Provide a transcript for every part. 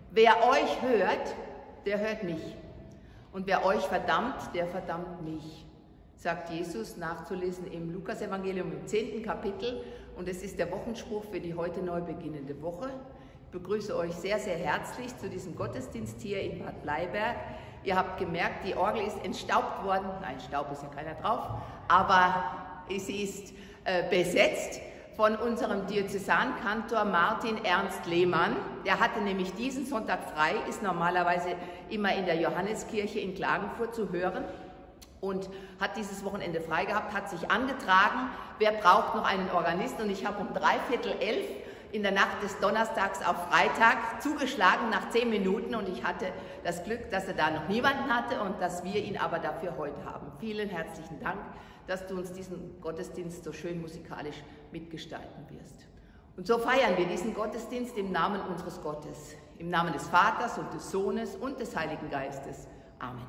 Wer euch hört, der hört mich. Und wer euch verdammt, der verdammt mich, sagt Jesus, nachzulesen im Lukas-Evangelium im 10. Kapitel. Und es ist der Wochenspruch für die heute neu beginnende Woche. Ich begrüße euch sehr, sehr herzlich zu diesem Gottesdienst hier in Bad Bleiberg. Ihr habt gemerkt, die Orgel ist entstaubt worden. Nein, Staub ist ja keiner drauf, aber sie ist besetzt von unserem Diözesankantor Martin Ernst Lehmann. Der hatte nämlich diesen Sonntag frei, ist normalerweise immer in der Johanneskirche in Klagenfurt zu hören und hat dieses Wochenende frei gehabt, hat sich angetragen, wer braucht noch einen Organisten, und ich habe um 11:45 in der Nacht des Donnerstags auf Freitag zugeschlagen nach 10 Minuten, und ich hatte das Glück, dass er da noch niemanden hatte und dass wir ihn aber dafür heute haben. Vielen herzlichen Dank, dass du uns diesen Gottesdienst so schön musikalisch mitgestalten wirst. Und so feiern wir diesen Gottesdienst im Namen unseres Gottes, im Namen des Vaters und des Sohnes und des Heiligen Geistes. Amen.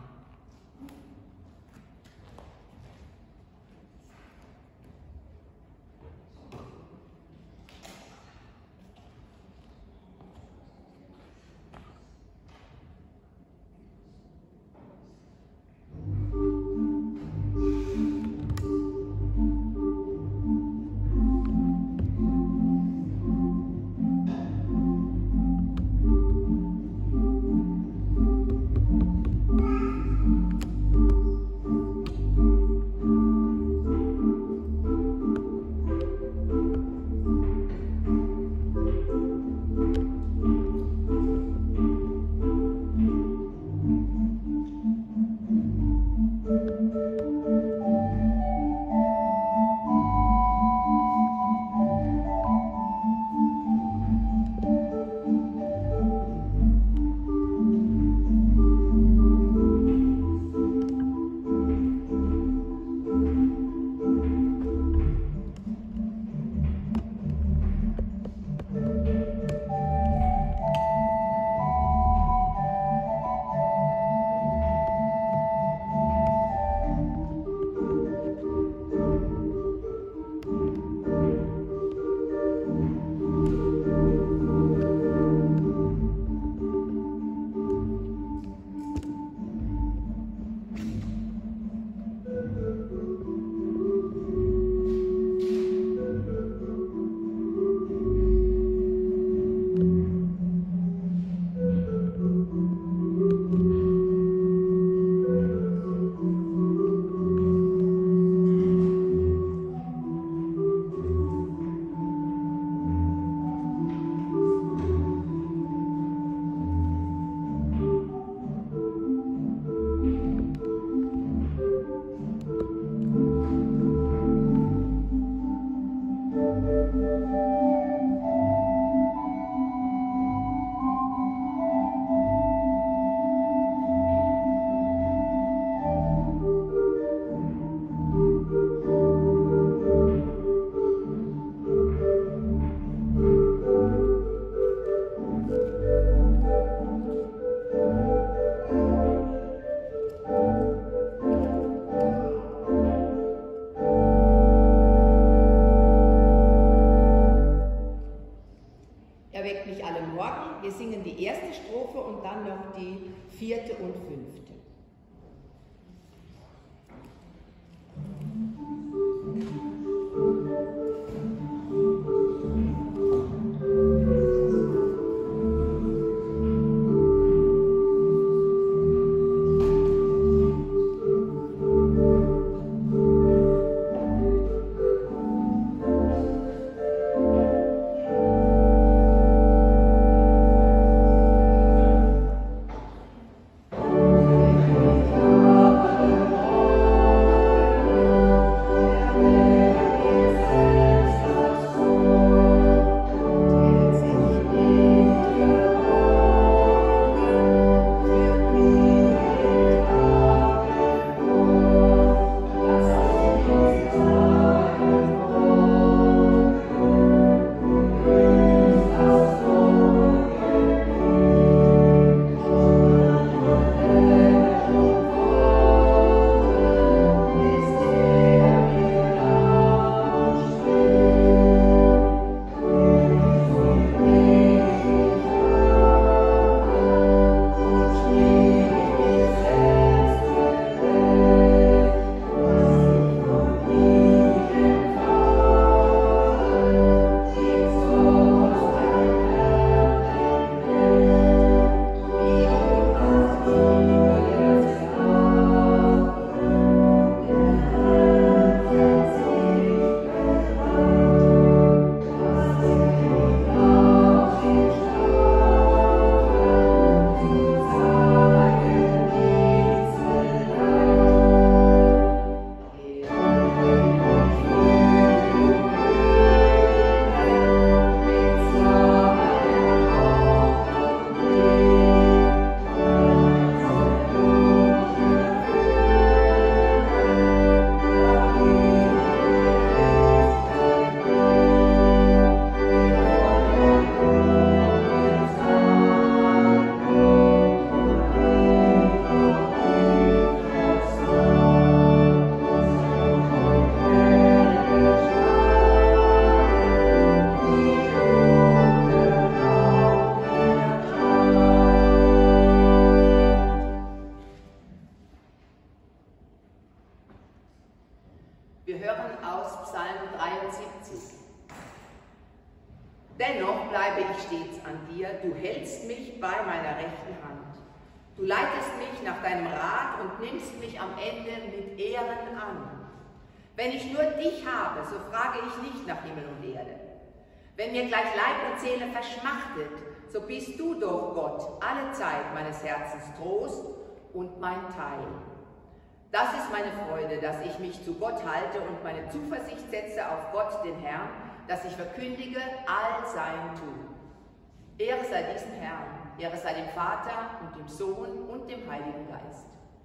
ich stets an dir, du hältst mich bei meiner rechten Hand. Du leitest mich nach deinem Rat und nimmst mich am Ende mit Ehren an. Wenn ich nur dich habe, so frage ich nicht nach Himmel und Erde. Wenn mir gleich Leib und Seele verschmachtet, so bist du doch, Gott, alle Zeit meines Herzens Trost und mein Teil. Das ist meine Freude, dass ich mich zu Gott halte und meine Zuversicht setze auf Gott, den Herrn, dass ich verkündige all sein Tun. Ehre sei diesem Herrn, Ehre sei dem Vater und dem Sohn und dem Heiligen Geist.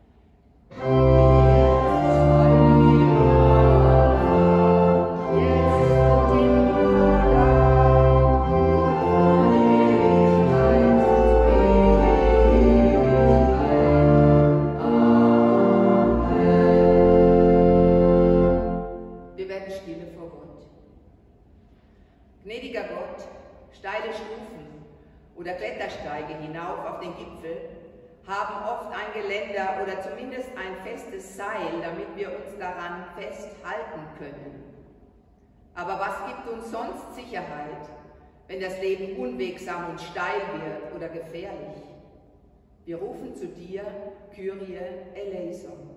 Gnädiger Gott, steile Stufen oder Klettersteige hinauf auf den Gipfel haben oft ein Geländer oder zumindest ein festes Seil, damit wir uns daran festhalten können. Aber was gibt uns sonst Sicherheit, wenn das Leben unwegsam und steil wird oder gefährlich? Wir rufen zu dir, Kyrie eleison.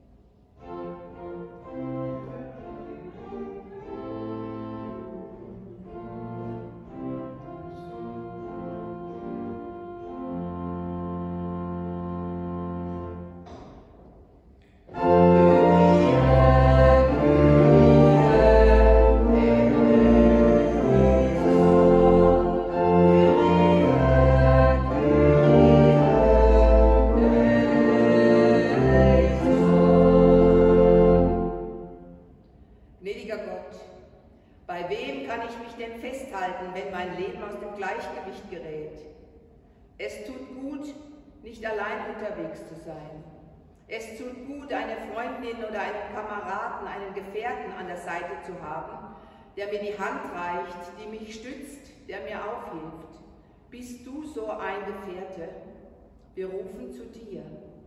Wenn mein Leben aus dem Gleichgewicht gerät. Es tut gut, nicht allein unterwegs zu sein. Es tut gut, eine Freundin oder einen Kameraden, einen Gefährten an der Seite zu haben, der mir die Hand reicht, die mich stützt, der mir aufhilft. Bist du so ein Gefährte? Wir rufen zu dir.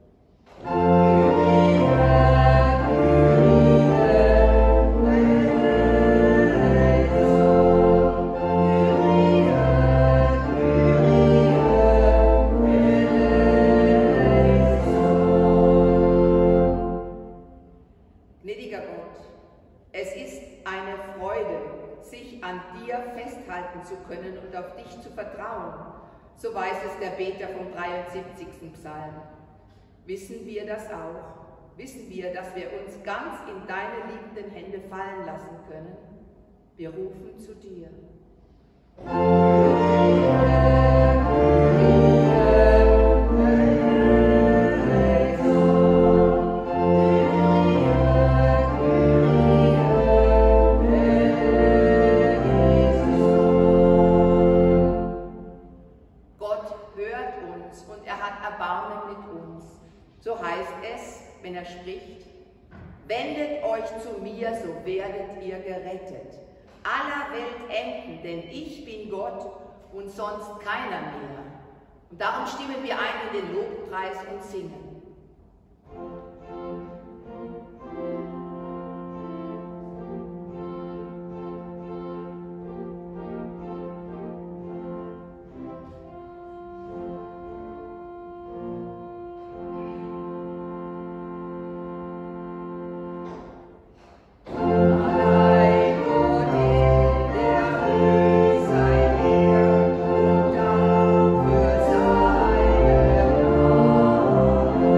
Zu können und auf dich zu vertrauen. So weiß es der Beter vom 73. Psalm. Wissen wir das auch? Wissen wir, dass wir uns ganz in deine liebenden Hände fallen lassen können? Wir rufen zu dir. So heißt es, wenn er spricht, wendet euch zu mir, so werdet ihr gerettet. Aller Welt enden, denn ich bin Gott und sonst keiner mehr. Und darum stimmen wir ein in den Lobpreis und singen. Allein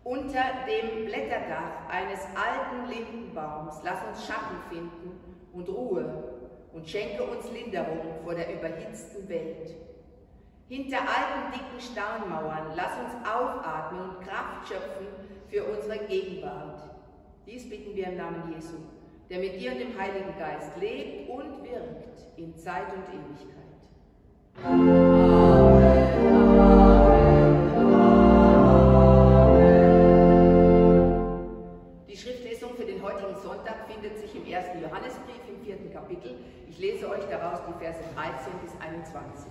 Unter dem Blätterdach eines alten Lindenbaums lass uns Schatten finden und Ruhe und schenke uns Linderung vor der überhitzten Welt. Hinter alten, dicken Steinmauern lass uns aufatmen und Kraft schöpfen für unsere Gegenwart. Dies bitten wir im Namen Jesu, der mit dir und dem Heiligen Geist lebt und wirkt in Zeit und Ewigkeit. Amen. Die Schriftlesung für den heutigen Sonntag findet sich im 1. Johannesbrief im 4. Kapitel. Ich lese euch daraus die Verse 13 bis 21.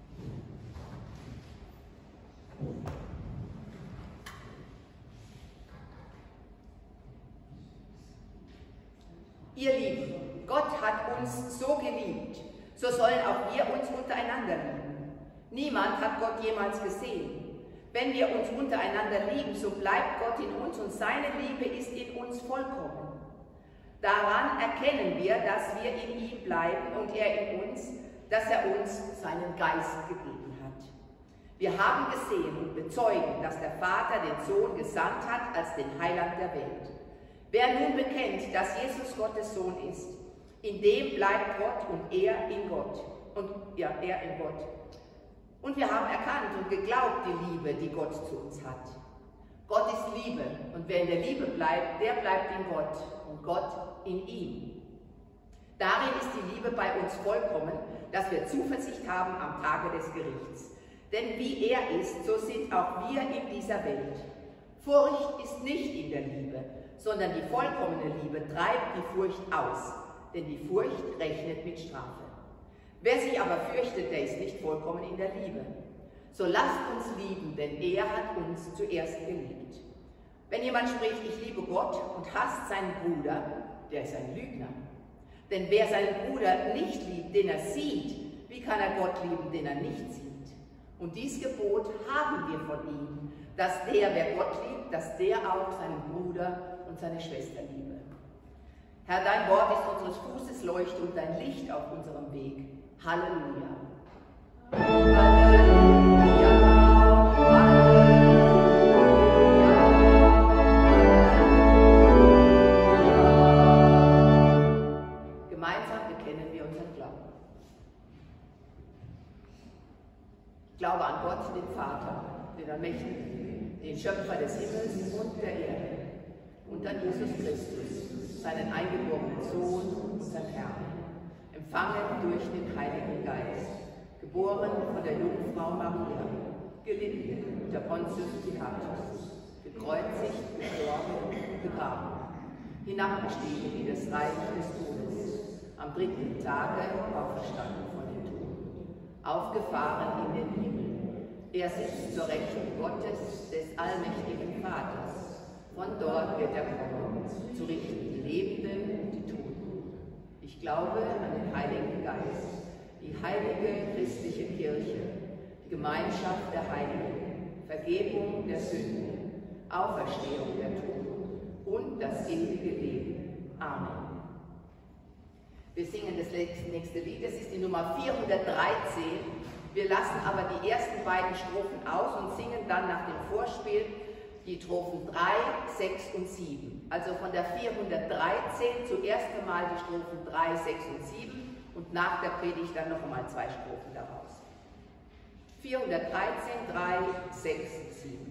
Ihr Lieben, Gott hat uns so geliebt, so sollen auch wir uns untereinander lieben. Niemand hat Gott jemals gesehen. Wenn wir uns untereinander lieben, so bleibt Gott in uns und seine Liebe ist in uns vollkommen. Daran erkennen wir, dass wir in ihm bleiben und er in uns, dass er uns seinen Geist gegeben hat. Wir haben gesehen und bezeugen, dass der Vater den Sohn gesandt hat als den Heiland der Welt. Wer nun bekennt, dass Jesus Gottes Sohn ist, in dem bleibt Gott und er in Gott. Er in Gott. Und wir haben erkannt und geglaubt die Liebe, die Gott zu uns hat. Gott ist Liebe und wer in der Liebe bleibt, der bleibt in Gott und Gott in ihm. Darin ist die Liebe bei uns vollkommen, dass wir Zuversicht haben am Tage des Gerichts. Denn wie er ist, so sind auch wir in dieser Welt. Furcht ist nicht in der Liebe, sondern die vollkommene Liebe treibt die Furcht aus, denn die Furcht rechnet mit Strafe. Wer sich aber fürchtet, der ist nicht vollkommen in der Liebe. So lasst uns lieben, denn er hat uns zuerst geliebt. Wenn jemand spricht, ich liebe Gott und hasst seinen Bruder, der ist ein Lügner. Denn wer seinen Bruder nicht liebt, den er sieht, wie kann er Gott lieben, den er nicht sieht? Und dies Gebot haben wir von ihm, dass der, wer Gott liebt, dass der auch seinen Bruder und seine Schwester liebe. Herr, dein Wort ist unseres Fußes Leuchte und dein Licht auf unserem Weg. Halleluja. Halleluja. Halleluja. Gemeinsam bekennen wir unseren Glauben. Ich glaube an Gott, den Vater, den Allmächtigen, den Schöpfer des Himmels und der Erde, und an Jesus Christus, seinen eingeborenen Sohn, unseren Herrn, empfangen durch den Heiligen Geist, geboren von der Jungfrau Maria, gelitten unter Pontius Pilatus, gekreuzigt, gestorben, begraben, hinabgestiegen in das Reich des Todes, am 3. Tage auferstanden von den Toten, aufgefahren in den Himmel. Er sitzt zur Rechten Gottes, des allmächtigen Vaters. Von dort wird er kommen, zu richten die Lebenden und die Toten. Ich glaube an den Heiligen Geist, die heilige christliche Kirche, die Gemeinschaft der Heiligen, Vergebung der Sünden, Auferstehung der Toten und das ewige Leben. Amen. Wir singen das nächste Lied, das ist die Nummer 413. Wir lassen aber die ersten beiden Strophen aus und singen dann nach dem Vorspiel die Strophen 3, 6 und 7. Also von der 413 zuerst einmal die Strophen 3, 6 und 7 und nach der Predigt dann noch einmal 2 Strophen daraus. 413, 3, 6, 7.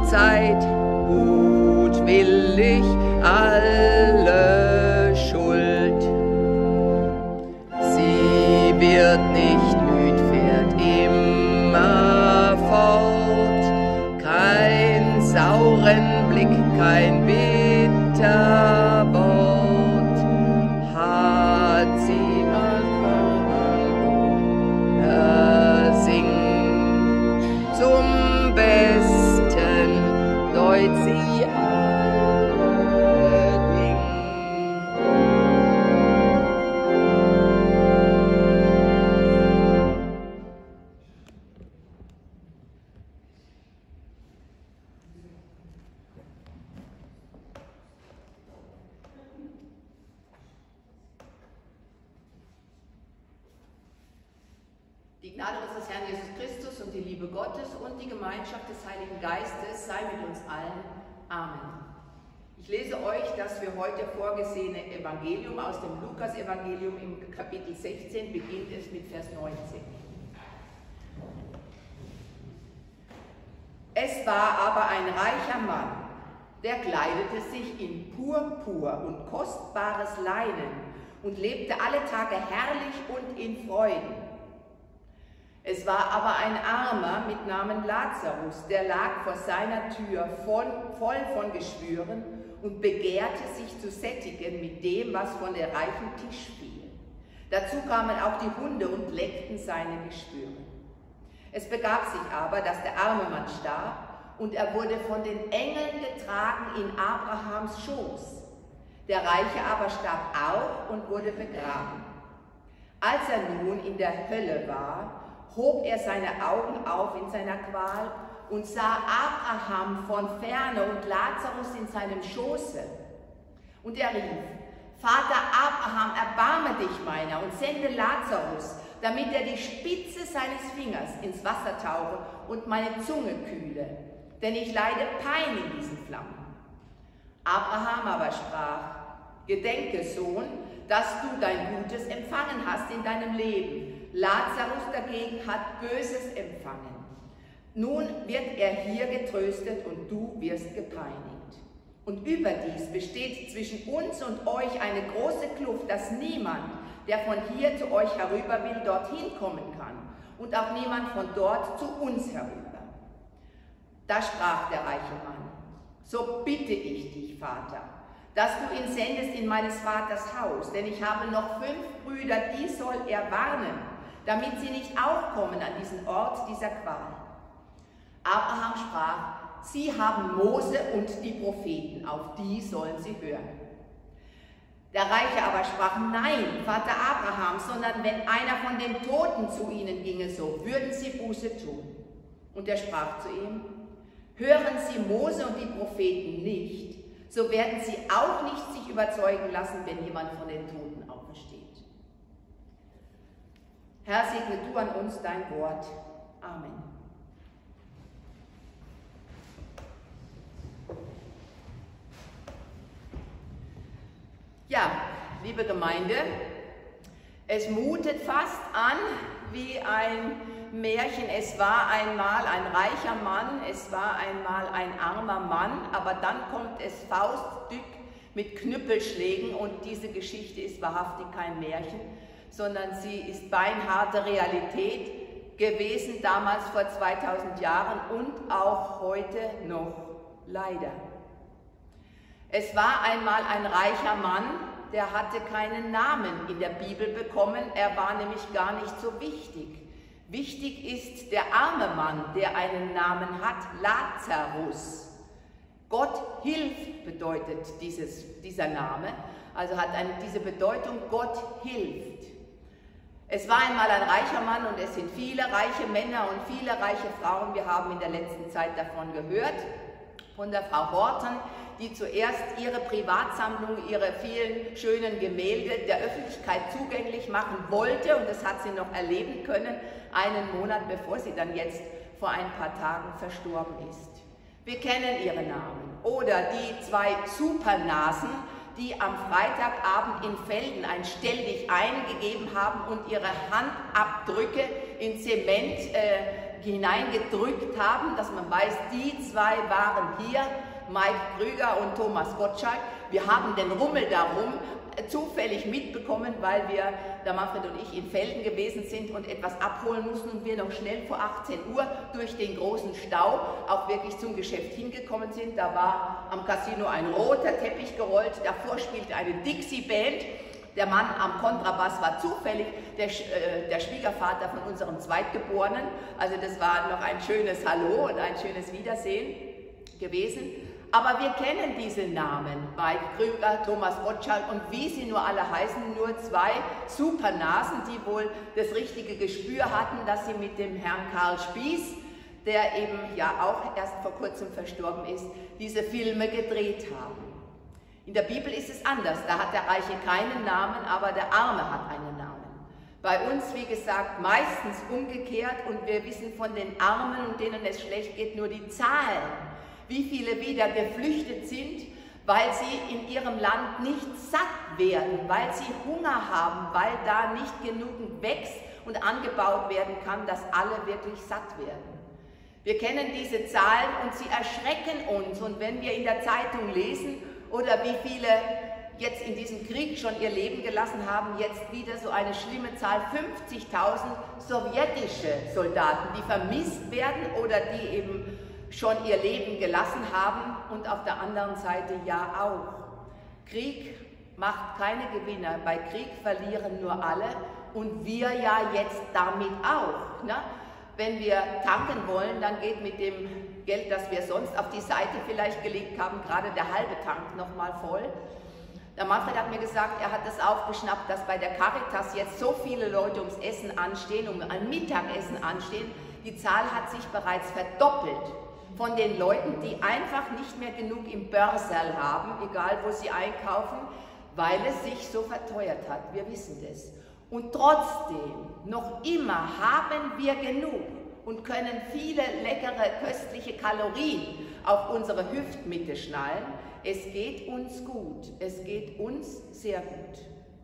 verzeiht gutwillig alle Schuld. Sie wird nicht müd, fährt immer fort, kein sauren Blick, kein bitter Wort hat sie singt zum Besten, deut sie alle Dinge. Die Gnade unseres Herrn Jesus Christus und die Liebe Gottes und die Gemeinschaft des Heiligen Geistes sei mit uns allen. Amen. Ich lese euch das für heute vorgesehene Evangelium aus dem Lukas-Evangelium im Kapitel 16, beginnt es mit Vers 19. Es war aber ein reicher Mann, der kleidete sich in Purpur und kostbares Leinen und lebte alle Tage herrlich und in Freuden. Es war aber ein Armer mit Namen Lazarus, der lag vor seiner Tür voll von Geschwüren und begehrte sich zu sättigen mit dem, was von der reichen Tisch fiel. Dazu kamen auch die Hunde und leckten seine Geschwüre. Es begab sich aber, dass der arme Mann starb und er wurde von den Engeln getragen in Abrahams Schoß. Der Reiche aber starb auch und wurde begraben. Als er nun in der Hölle war, hob er seine Augen auf in seiner Qual und sah Abraham von ferne und Lazarus in seinem Schoße. Und er rief: Vater Abraham, erbarme dich meiner und sende Lazarus, damit er die Spitze seines Fingers ins Wasser tauche und meine Zunge kühle, denn ich leide Pein in diesen Flammen. Abraham aber sprach: Gedenke, Sohn, dass du dein Gutes empfangen hast in deinem Leben. Lazarus dagegen hat Böses empfangen. Nun wird er hier getröstet und du wirst gepeinigt. Und überdies besteht zwischen uns und euch eine große Kluft, dass niemand, der von hier zu euch herüber will, dorthin kommen kann und auch niemand von dort zu uns herüber. Da sprach der reiche Mann: So bitte ich dich, Vater, dass du ihn sendest in meines Vaters Haus, denn ich habe noch 5 Brüder, die soll er warnen, damit sie nicht auch kommen an diesen Ort dieser Qual. Abraham sprach: Sie haben Mose und die Propheten, auf die sollen sie hören. Der Reiche aber sprach: Nein, Vater Abraham, sondern wenn einer von den Toten zu ihnen ginge, so würden sie Buße tun. Und er sprach zu ihm: Hören Sie Mose und die Propheten nicht, so werden sie auch nicht sich überzeugen lassen, wenn jemand von den Toten aufersteht. Herr, segne du an uns dein Wort. Amen. Ja, liebe Gemeinde, es mutet fast an wie ein Märchen. Es war einmal ein reicher Mann, es war einmal ein armer Mann, aber dann kommt es faustdick mit Knüppelschlägen und diese Geschichte ist wahrhaftig kein Märchen, sondern sie ist beinharte Realität gewesen, damals vor 2000 Jahren und auch heute noch, leider. Es war einmal ein reicher Mann, der hatte keinen Namen in der Bibel bekommen, er war nämlich gar nicht so wichtig. Wichtig ist der arme Mann, der einen Namen hat, Lazarus. Gott hilft bedeutet dieser Name, also hat diese Bedeutung, Gott hilft. Es war einmal ein reicher Mann und es sind viele reiche Männer und viele reiche Frauen. Wir haben in der letzten Zeit davon gehört, von der Frau Horten, die zuerst ihre Privatsammlung, ihre vielen schönen Gemälde der Öffentlichkeit zugänglich machen wollte und das hat sie noch erleben können, einen Monat bevor sie dann jetzt vor ein paar Tagen verstorben ist. Wir kennen ihre Namen. Oder die 2 Supernasen, die am Freitagabend in Velden ein Stell dich ein gegeben haben und ihre Handabdrücke in Zement hineingedrückt haben, dass man weiß, die zwei waren hier, Mike Krüger und Thomas Gottschalk. Wir haben den Rummel darum zufällig mitbekommen, weil wir, der Manfred und ich, in Velden gewesen sind und etwas abholen mussten und wir noch schnell vor 18 Uhr durch den großen Stau auch wirklich zum Geschäft hingekommen sind. Da war am Casino ein roter Teppich gerollt, davor spielte eine Dixie-Band. Der Mann am Kontrabass war zufällig der Schwiegervater von unserem Zweitgeborenen. Also das war noch ein schönes Hallo und ein schönes Wiedersehen gewesen. Aber wir kennen diese Namen, Mike Krüger, Thomas Gottschalk und wie sie nur alle heißen, nur zwei Supernasen, die wohl das richtige Gespür hatten, dass sie mit dem Herrn Karl Spieß, der eben ja auch erst vor kurzem verstorben ist, diese Filme gedreht haben. In der Bibel ist es anders, da hat der Reiche keinen Namen, aber der Arme hat einen Namen. Bei uns, wie gesagt, meistens umgekehrt und wir wissen von den Armen und denen es schlecht geht, nur die Zahlen. Wie viele wieder geflüchtet sind, weil sie in ihrem Land nicht satt werden, weil sie Hunger haben, weil da nicht genügend wächst und angebaut werden kann, dass alle wirklich satt werden. Wir kennen diese Zahlen und sie erschrecken uns. Und wenn wir in der Zeitung lesen oder wie viele jetzt in diesem Krieg schon ihr Leben gelassen haben, jetzt wieder so eine schlimme Zahl, 50.000 sowjetische Soldaten, die vermisst werden oder die eben schon ihr Leben gelassen haben und auf der anderen Seite ja auch. Krieg macht keine Gewinner, bei Krieg verlieren nur alle und wir ja jetzt damit auch. Ne? Wenn wir tanken wollen, dann geht mit dem Geld, das wir sonst auf die Seite vielleicht gelegt haben, gerade der halbe Tank nochmal voll. Der Manfred hat mir gesagt, er hat das aufgeschnappt, dass bei der Caritas jetzt so viele Leute ums Essen anstehen, um ein Mittagessen anstehen. Die Zahl hat sich bereits verdoppelt. Von den Leuten, die einfach nicht mehr genug im Börserl haben, egal wo sie einkaufen, weil es sich so verteuert hat. Wir wissen das. Und trotzdem, noch immer haben wir genug und können viele leckere, köstliche Kalorien auf unsere Hüftmitte schnallen. Es geht uns gut. Es geht uns sehr gut.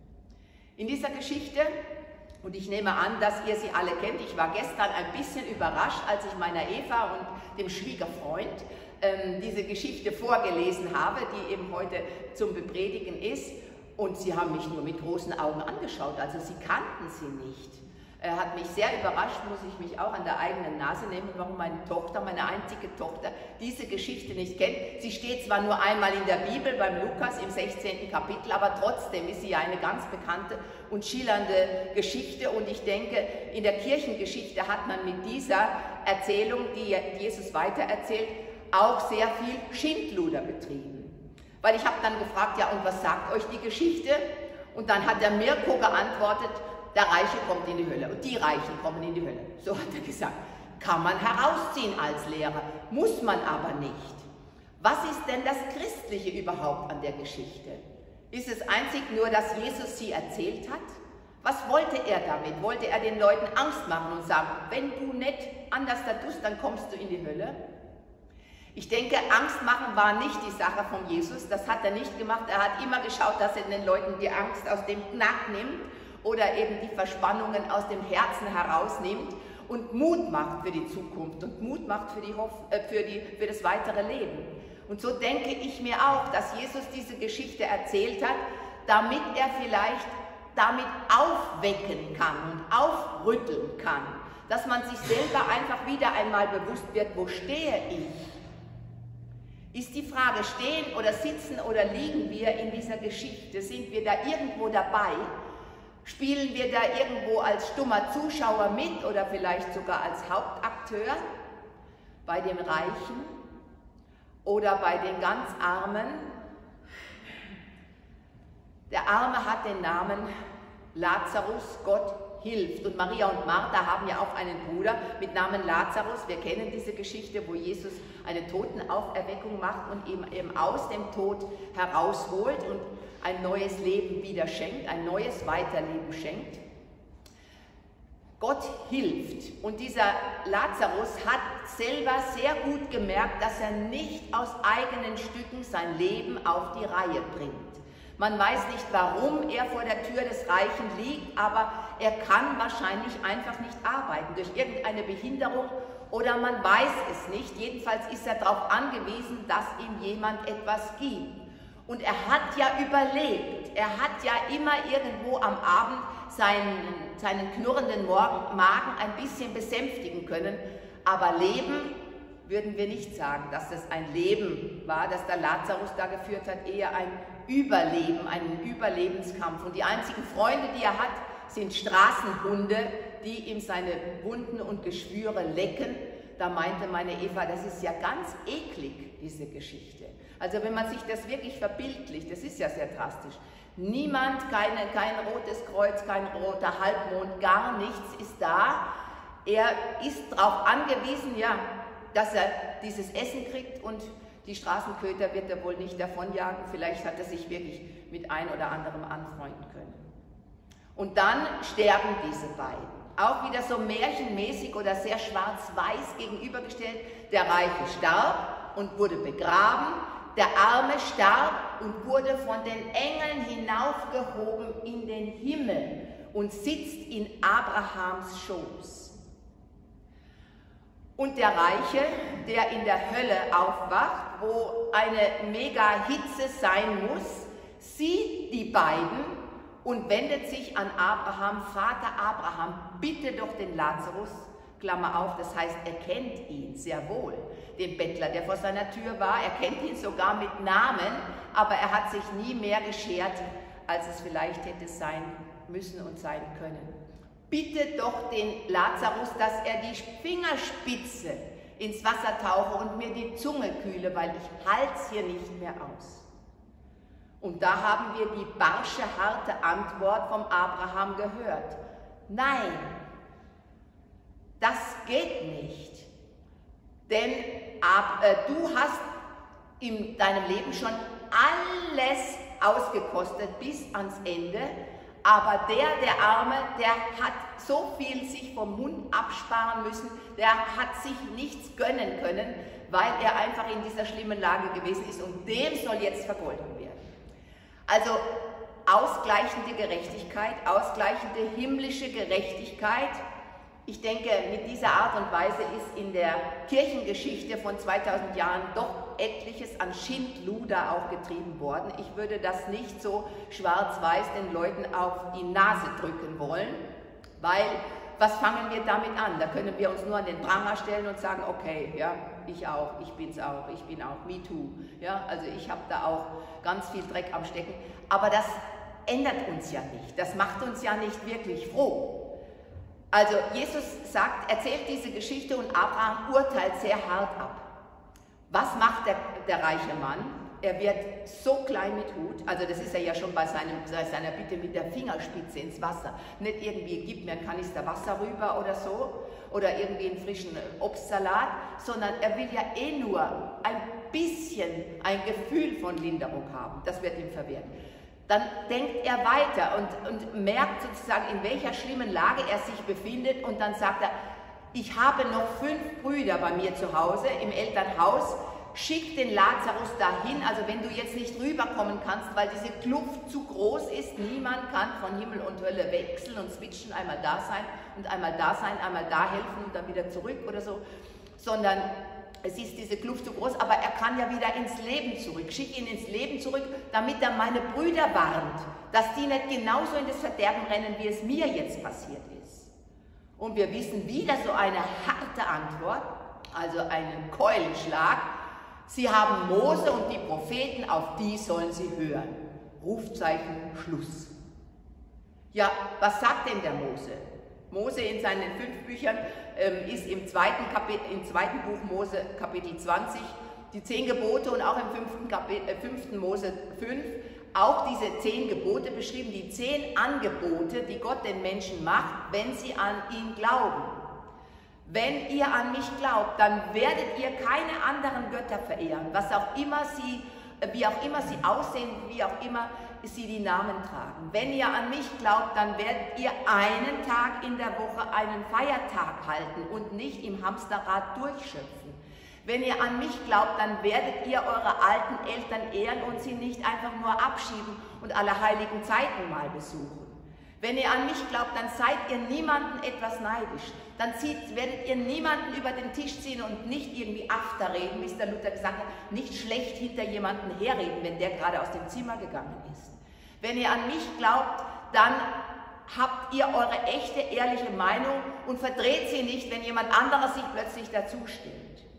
In dieser Geschichte, und ich nehme an, dass ihr sie alle kennt. Ich war gestern ein bisschen überrascht, als ich meiner Eva und dem Schwiegerfreund diese Geschichte vorgelesen habe, die eben heute zum Bepredigen ist. Und sie haben mich nur mit großen Augen angeschaut, also sie kannten sie nicht. Hat mich sehr überrascht, muss ich mich auch an der eigenen Nase nehmen, warum meine Tochter, meine einzige Tochter, diese Geschichte nicht kennt. Sie steht zwar nur einmal in der Bibel beim Lukas im 16. Kapitel, aber trotzdem ist sie ja eine ganz bekannte und schillernde Geschichte. Und ich denke, in der Kirchengeschichte hat man mit dieser Erzählung, die Jesus weitererzählt, auch sehr viel Schindluder betrieben. Weil ich habe dann gefragt, ja, und was sagt euch die Geschichte? Und dann hat der Mirko geantwortet, der Reiche kommt in die Hölle und die Reichen kommen in die Hölle. So hat er gesagt. Kann man herausziehen als Lehrer, muss man aber nicht. Was ist denn das Christliche überhaupt an der Geschichte? Ist es einzig nur, dass Jesus sie erzählt hat? Was wollte er damit? Wollte er den Leuten Angst machen und sagen, wenn du nicht anders da tust, dann kommst du in die Hölle? Ich denke, Angst machen war nicht die Sache von Jesus. Das hat er nicht gemacht. Er hat immer geschaut, dass er den Leuten die Angst aus dem Knack nimmt oder eben die Verspannungen aus dem Herzen herausnimmt und Mut macht für die Zukunft und Mut macht für das weitere Leben. Und so denke ich mir auch, dass Jesus diese Geschichte erzählt hat, damit er vielleicht damit aufwecken kann und aufrütteln kann, dass man sich selber einfach wieder einmal bewusst wird, wo stehe ich? Ist die Frage, stehen oder sitzen oder liegen wir in dieser Geschichte? Sind wir da irgendwo dabei? Spielen wir da irgendwo als stummer Zuschauer mit oder vielleicht sogar als Hauptakteur? Bei den Reichen oder bei den ganz Armen? Der Arme hat den Namen Lazarus, Gott hilft. Und Maria und Martha haben ja auch einen Bruder mit Namen Lazarus. Wir kennen diese Geschichte, wo Jesus eine Totenauferweckung macht und ihm eben aus dem Tod herausholt und ein neues Leben wieder schenkt, ein neues Weiterleben schenkt. Gott hilft. Und dieser Lazarus hat selber sehr gut gemerkt, dass er nicht aus eigenen Stücken sein Leben auf die Reihe bringt. Man weiß nicht, warum er vor der Tür des Reichen liegt, aber er kann wahrscheinlich einfach nicht arbeiten, durch irgendeine Behinderung oder man weiß es nicht. Jedenfalls ist er darauf angewiesen, dass ihm jemand etwas gibt. Und er hat ja überlebt, er hat ja immer irgendwo am Abend seinen knurrenden Magen ein bisschen besänftigen können, aber leben würden wir nicht sagen, dass es ein Leben war, das der Lazarus da geführt hat, eher ein Überleben, einen Überlebenskampf. Und die einzigen Freunde, die er hat, sind Straßenhunde, die ihm seine Wunden und Geschwüre lecken. Da meinte meine Eva, das ist ja ganz eklig, diese Geschichte. Also wenn man sich das wirklich verbildlicht, das ist ja sehr drastisch. Niemand, kein rotes Kreuz, kein roter Halbmond, gar nichts ist da. Er ist darauf angewiesen, ja, dass er dieses Essen kriegt und die Straßenköter wird er wohl nicht davonjagen. Vielleicht hat er sich wirklich mit ein oder anderem anfreunden können. Und dann sterben diese beiden. Auch wieder so märchenmäßig oder sehr schwarz-weiß gegenübergestellt. Der Reiche starb und wurde begraben. Der Arme starb und wurde von den Engeln hinaufgehoben in den Himmel und sitzt in Abrahams Schoß. Und der Reiche, der in der Hölle aufwacht, wo eine mega Hitze sein muss, sieht die beiden und wendet sich an Abraham: Vater Abraham, bitte doch den Lazarus, Klammer auf, das heißt, er kennt ihn sehr wohl, den Bettler, der vor seiner Tür war, er kennt ihn sogar mit Namen, aber er hat sich nie mehr geschert, als es vielleicht hätte sein müssen und sein können. Bitte doch den Lazarus, dass er die Fingerspitze ins Wasser tauche und mir die Zunge kühle, weil ich halte es hier nicht mehr aus. Und da haben wir die barsche, harte Antwort vom Abraham gehört. Nein, das geht nicht, denn du hast in deinem Leben schon alles ausgekostet bis ans Ende, aber der Arme, der hat so viel sich vom Mund absparen müssen, der hat sich nichts gönnen können, weil er einfach in dieser schlimmen Lage gewesen ist und dem soll jetzt vergolten werden. Also ausgleichende Gerechtigkeit, ausgleichende himmlische Gerechtigkeit. Ich denke, mit dieser Art und Weise ist in der Kirchengeschichte von 2000 Jahren doch etliches an Schindluder auch getrieben worden. Ich würde das nicht so schwarz-weiß den Leuten auf die Nase drücken wollen, weil was fangen wir damit an? Da können wir uns nur an den Pranger stellen und sagen, okay, ja, ich auch, ich bin's auch, ich bin auch, me too. Ja, also ich habe da auch ganz viel Dreck am Stecken, aber das ändert uns ja nicht, das macht uns ja nicht wirklich froh. Also Jesus sagt, erzählt diese Geschichte und Abraham urteilt sehr hart ab. Was macht der reiche Mann? Er wird so klein mit Hut, also das ist er ja schon bei seiner Bitte mit der Fingerspitze ins Wasser. Nicht irgendwie, gib mir ein Kanister Wasser rüber oder so, oder irgendwie einen frischen Obstsalat, sondern er will ja eh nur ein bisschen ein Gefühl von Linderung haben. Das wird ihm verwehrt. Dann denkt er weiter und merkt sozusagen, in welcher schlimmen Lage er sich befindet, und dann sagt er, ich habe noch 5 Brüder bei mir zu Hause im Elternhaus, schick den Lazarus dahin, also wenn du jetzt nicht rüberkommen kannst, weil diese Kluft zu groß ist, niemand kann von Himmel und Hölle wechseln und switchen, einmal da sein und einmal da sein, einmal da helfen und dann wieder zurück oder so, sondern es ist diese Kluft zu groß, aber er kann ja wieder ins Leben zurück. Schick ihn ins Leben zurück, damit er meine Brüder warnt, dass die nicht genauso in das Verderben rennen, wie es mir jetzt passiert ist. Und wir wissen wieder so eine harte Antwort, also einen Keulenschlag. Sie haben Mose und die Propheten, auf die sollen sie hören. Rufzeichen, Schluss. Ja, was sagt denn der Mose? Mose in seinen 5 Büchern ist im zweiten Buch Mose Kapitel 20 die 10 Gebote und auch im 5. Mose 5 auch diese 10 Gebote beschrieben, die 10 Angebote, die Gott den Menschen macht, wenn sie an ihn glauben. Wenn ihr an mich glaubt, dann werdet ihr keine anderen Götter verehren, was auch immer sie, wie auch immer sie aussehen, wie auch immer sie die Namen tragen. Wenn ihr an mich glaubt, dann werdet ihr einen Tag in der Woche einen Feiertag halten und nicht im Hamsterrad durchschöpfen. Wenn ihr an mich glaubt, dann werdet ihr eure alten Eltern ehren und sie nicht einfach nur abschieben und alle heiligen Zeiten mal besuchen. Wenn ihr an mich glaubt, dann seid ihr niemanden etwas neidisch. Dann werdet ihr niemanden über den Tisch ziehen und nicht irgendwie afterreden, wie es der Luther gesagt hat, nicht schlecht hinter jemanden herreden, wenn der gerade aus dem Zimmer gegangen ist. Wenn ihr an mich glaubt, dann habt ihr eure echte, ehrliche Meinung und verdreht sie nicht, wenn jemand anderes sich plötzlich dazu stellt.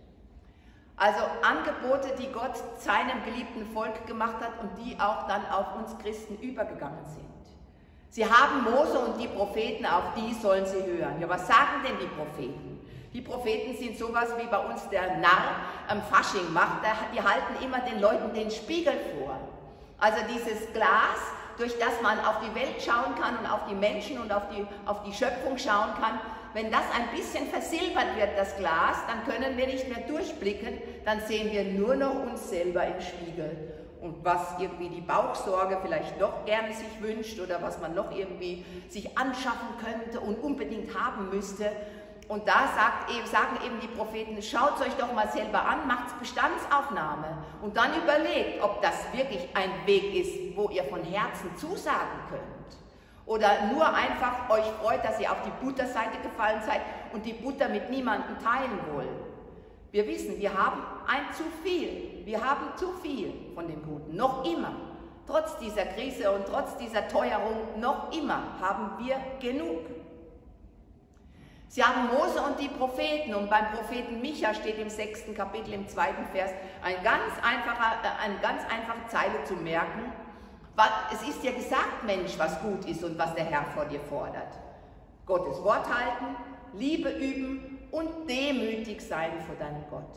Also Angebote, die Gott seinem geliebten Volk gemacht hat und die auch dann auf uns Christen übergegangen sind. Sie haben Mose und die Propheten, auf die sollen sie hören. Ja, was sagen denn die Propheten? Die Propheten sind sowas wie bei uns der Narr am Fasching macht. Die halten immer den Leuten den Spiegel vor. Also dieses Glas, durch das man auf die Welt schauen kann und auf die Menschen und auf die Schöpfung schauen kann. Wenn das ein bisschen versilbert wird, das Glas, dann können wir nicht mehr durchblicken, dann sehen wir nur noch uns selber im Spiegel. Und was irgendwie die Bauchsorge vielleicht doch gerne sich wünscht oder was man noch irgendwie sich anschaffen könnte und unbedingt haben müsste. Und da sagen eben die Propheten, schaut es euch doch mal selber an, macht Bestandsaufnahme und dann überlegt, ob das wirklich ein Weg ist, wo ihr von Herzen zusagen könnt. Oder nur einfach euch freut, dass ihr auf die Butterseite gefallen seid und die Butter mit niemandem teilen wollt. Wir wissen, wir haben zu viel von dem Guten, noch immer. Trotz dieser Krise und trotz dieser Teuerung, noch immer haben wir genug. Sie haben Mose und die Propheten und beim Propheten Micha steht im 6. Kapitel, im 2. Vers, eine ganz einfache Zeile zu merken. Es ist ja gesagt, Mensch, was gut ist und was der Herr vor dir fordert. Gottes Wort halten, Liebe üben und demütig sein vor deinem Gott.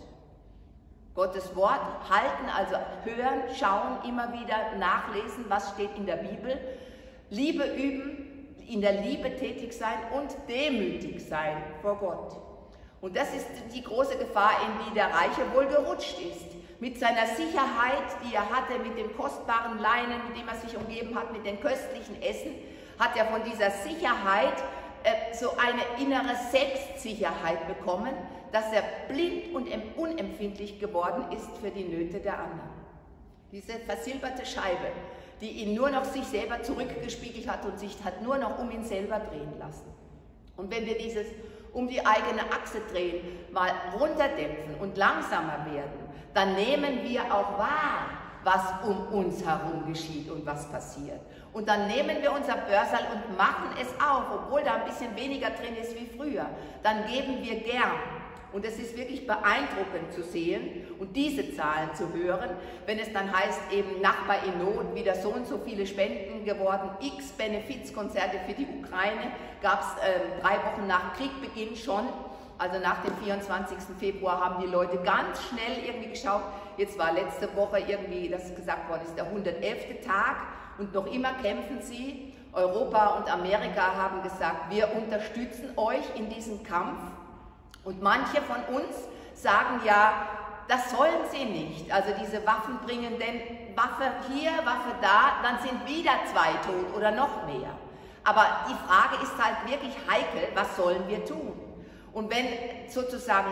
Gottes Wort halten, also hören, schauen, immer wieder nachlesen, was steht in der Bibel. Liebe üben, in der Liebe tätig sein und demütig sein vor Gott. Und das ist die große Gefahr, in die der Reiche wohl gerutscht ist. Mit seiner Sicherheit, die er hatte, mit dem kostbaren Leinen, mit dem er sich umgeben hat, mit den köstlichen Essen, hat er von dieser Sicherheit so eine innere Selbstsicherheit bekommen, dass er blind und unempfindlich geworden ist für die Nöte der anderen. Diese versilberte Scheibe, die ihn nur noch sich selber zurückgespiegelt hat und sich hat nur noch um ihn selber drehen lassen. Und wenn wir dieses um die eigene Achse drehen, mal runterdämpfen und langsamer werden, dann nehmen wir auch wahr, was um uns herum geschieht und was passiert. Und dann nehmen wir unser Börserl und machen es auf, obwohl da ein bisschen weniger drin ist wie früher. Dann geben wir gern. Und es ist wirklich beeindruckend zu sehen und diese Zahlen zu hören, wenn es dann heißt, eben Nachbar in Not, wieder so und so viele Spenden geworden, x Benefizkonzerte für die Ukraine, gab es 3 Wochen nach Kriegbeginn schon, also nach dem 24. Februar haben die Leute ganz schnell irgendwie geschaut, jetzt war letzte Woche irgendwie, das gesagt worden ist, der 111. Tag und noch immer kämpfen sie. Europa und Amerika haben gesagt, wir unterstützen euch in diesem Kampf. Und manche von uns sagen ja, das sollen sie nicht, also diese Waffen bringen, denn Waffe hier, Waffe da, dann sind wieder 2 tot oder noch mehr. Aber die Frage ist halt wirklich heikel, was sollen wir tun? Und wenn sozusagen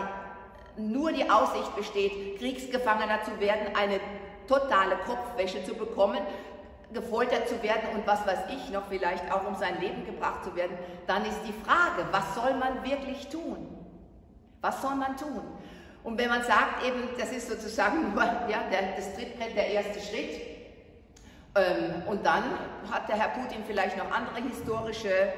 nur die Aussicht besteht, Kriegsgefangener zu werden, eine totale Kopfwäsche zu bekommen, gefoltert zu werden und was weiß ich noch, vielleicht auch um sein Leben gebracht zu werden, dann ist die Frage, was soll man wirklich tun? Was soll man tun? Und wenn man sagt, eben, das ist sozusagen nur das Trittbrett, der erste Schritt, und dann hat der Herr Putin vielleicht noch andere historische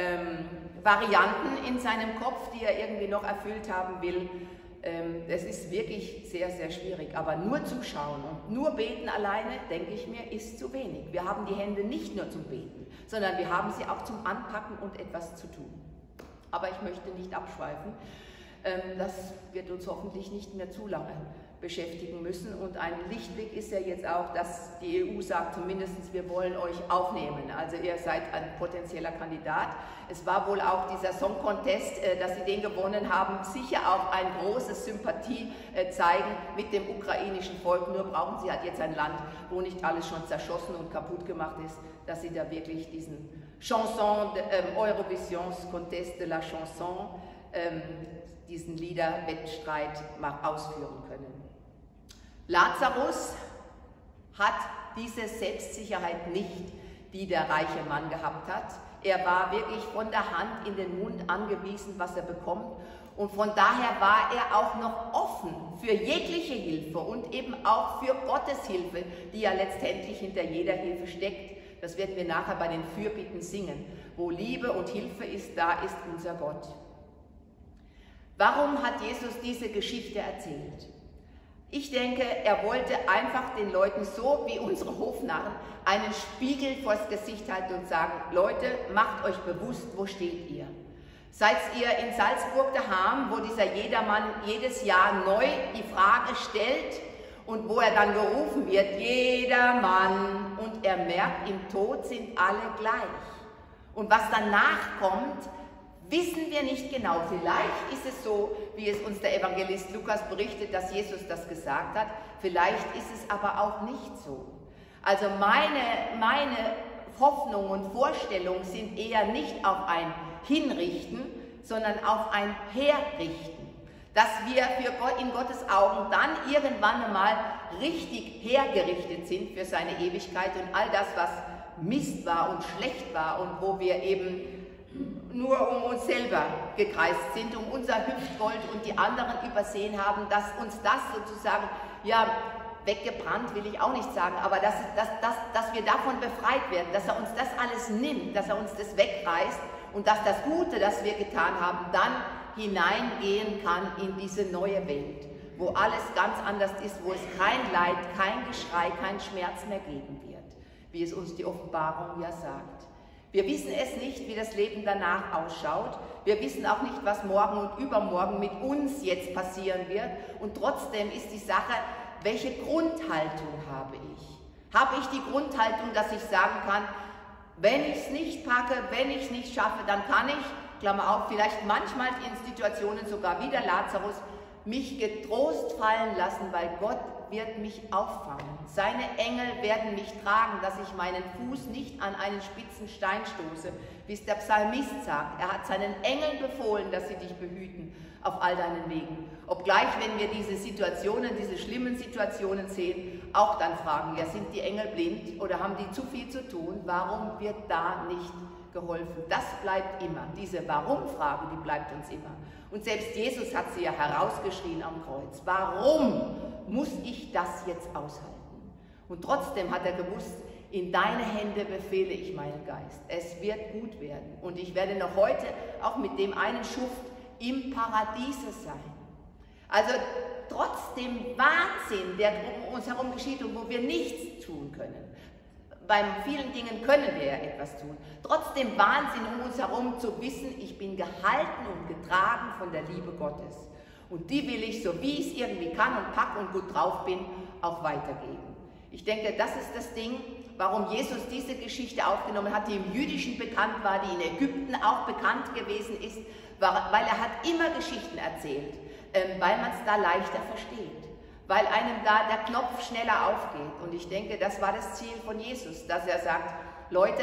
Varianten in seinem Kopf, die er irgendwie noch erfüllt haben will. Es ist wirklich sehr, sehr schwierig. Aber nur zuschauen und nur beten alleine, denke ich mir, ist zu wenig. Wir haben die Hände nicht nur zum Beten, sondern wir haben sie auch zum Anpacken und etwas zu tun. Aber ich möchte nicht abschweifen. Das wird uns hoffentlich nicht mehr zu lange beschäftigen müssen. Und ein Lichtblick ist ja jetzt auch, dass die EU sagt, zumindest wir wollen euch aufnehmen. Also ihr seid ein potenzieller Kandidat. Es war wohl auch dieser Song Contest, dass sie den gewonnen haben, sicher auch ein großes Sympathie zeigen mit dem ukrainischen Volk. Nur brauchen sie halt jetzt ein Land, wo nicht alles schon zerschossen und kaputt gemacht ist, dass sie da wirklich diesen Chanson, Eurovisions Contest de la Chanson, diesen Liederwettstreit mal ausführen können. Lazarus hat diese Selbstsicherheit nicht, die der reiche Mann gehabt hat. Er war wirklich von der Hand in den Mund angewiesen, was er bekommt. Und von daher war er auch noch offen für jegliche Hilfe und eben auch für Gottes Hilfe, die ja letztendlich hinter jeder Hilfe steckt. Das werden wir nachher bei den Fürbitten singen. Wo Liebe und Hilfe ist, da ist unser Gott. Warum hat Jesus diese Geschichte erzählt? Ich denke, er wollte einfach den Leuten, so wie unsere Hofnarren, einen Spiegel vors Gesicht halten und sagen: Leute, macht euch bewusst, wo steht ihr? Seid ihr in Salzburg daheim, wo dieser Jedermann jedes Jahr neu die Frage stellt und wo er dann gerufen wird: Jedermann, und er merkt, im Tod sind alle gleich. Und was danach kommt, wissen wir nicht genau. Vielleicht ist es so, wie es uns der Evangelist Lukas berichtet, dass Jesus das gesagt hat. Vielleicht ist es aber auch nicht so. Also meine Hoffnung und Vorstellung sind eher nicht auf ein Hinrichten, sondern auf ein Herrichten. Dass wir in Gottes Augen dann irgendwann einmal richtig hergerichtet sind für seine Ewigkeit und all das, was Mist war und schlecht war und wo wir eben nur um uns selber gekreist sind, um unser Hüftgold und die anderen übersehen haben, dass uns das sozusagen, ja, weggebrannt will ich auch nicht sagen, aber dass wir davon befreit werden, dass er uns das alles nimmt, dass er uns das wegreißt und dass das Gute, das wir getan haben, dann hineingehen kann in diese neue Welt, wo alles ganz anders ist, wo es kein Leid, kein Geschrei, kein Schmerz mehr geben wird, wie es uns die Offenbarung ja sagt. Wir wissen es nicht, wie das Leben danach ausschaut. Wir wissen auch nicht, was morgen und übermorgen mit uns jetzt passieren wird. Und trotzdem ist die Sache, welche Grundhaltung habe ich? Habe ich die Grundhaltung, dass ich sagen kann, wenn ich es nicht packe, wenn ich es nicht schaffe, dann kann ich, Klammer auf, vielleicht manchmal in Situationen sogar wie der Lazarus, mich getrost fallen lassen, weil Gott wird mich auffangen. Seine Engel werden mich tragen, dass ich meinen Fuß nicht an einen spitzen Stein stoße, wie es der Psalmist sagt. Er hat seinen Engeln befohlen, dass sie dich behüten auf all deinen Wegen. Obgleich, wenn wir diese Situationen, diese schlimmen Situationen sehen, auch dann fragen, ja, sind die Engel blind oder haben die zu viel zu tun? Warum wird da nicht geholfen? Das bleibt immer. Diese Warum-Frage, die bleibt uns immer. Und selbst Jesus hat sie ja herausgeschrien am Kreuz. Warum muss ich das jetzt aushalten? Und trotzdem hat er gewusst, in deine Hände befehle ich meinen Geist. Es wird gut werden. Und ich werde noch heute auch mit dem einen Schuft im Paradiese sein. Also trotz dem Wahnsinn, der um uns herum geschieht und wo wir nichts tun können, bei vielen Dingen können wir ja etwas tun, trotz dem Wahnsinn um uns herum zu wissen, ich bin gehalten und getragen von der Liebe Gottes. Und die will ich, so wie ich es irgendwie kann und pack und gut drauf bin, auch weitergeben. Ich denke, das ist das Ding, warum Jesus diese Geschichte aufgenommen hat, die im Jüdischen bekannt war, die in Ägypten auch bekannt gewesen ist, weil er hat immer Geschichten erzählt, weil man es da leichter versteht, weil einem da der Knopf schneller aufgeht. Und ich denke, das war das Ziel von Jesus, dass er sagt, Leute,